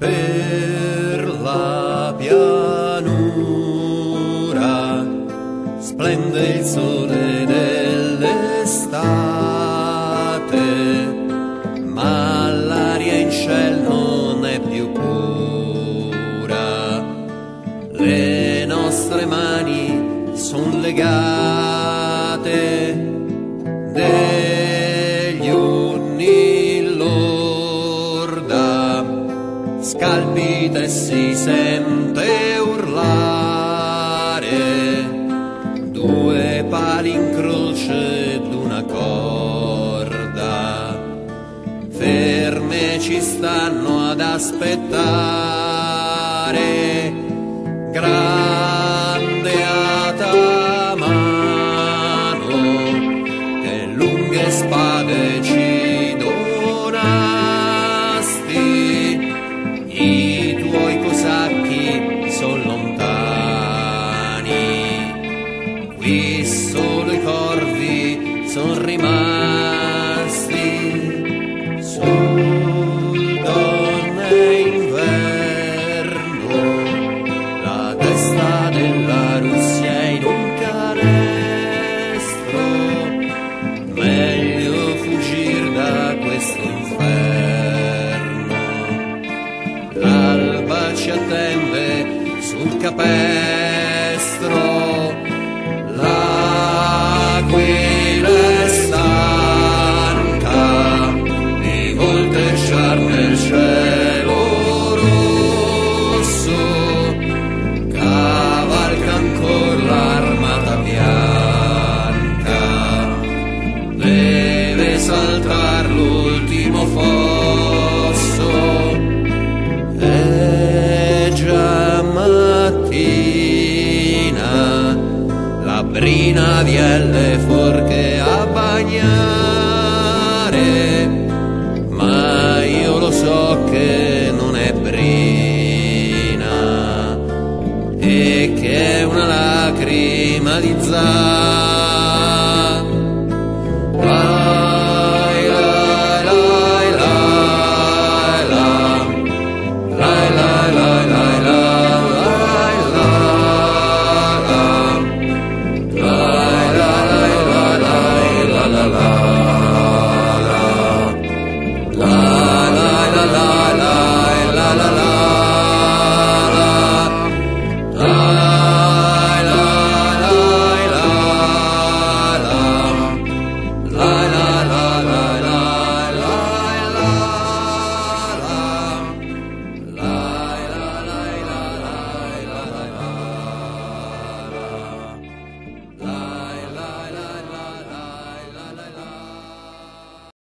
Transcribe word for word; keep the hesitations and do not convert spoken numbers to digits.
Per la pianura splende il sole dell'estate, ma l'aria in cielo non è più pura. Le nostre mani son legate degli unni lorda, scalpita e si sente urlare due pali in croce d'una corda, ferme ci stanno ad aspettare. Grande atamano che lunghe spade ci donasti, i tuoi cosacchi son lontani, qui solo i corvi son rimasti. Sul donne inverno la testa della Russia è in un canestro, meglio fuggir da questo inferno. L'alba ci attende sul capestro, l'aquila è stanca di volteggiar nel cielo.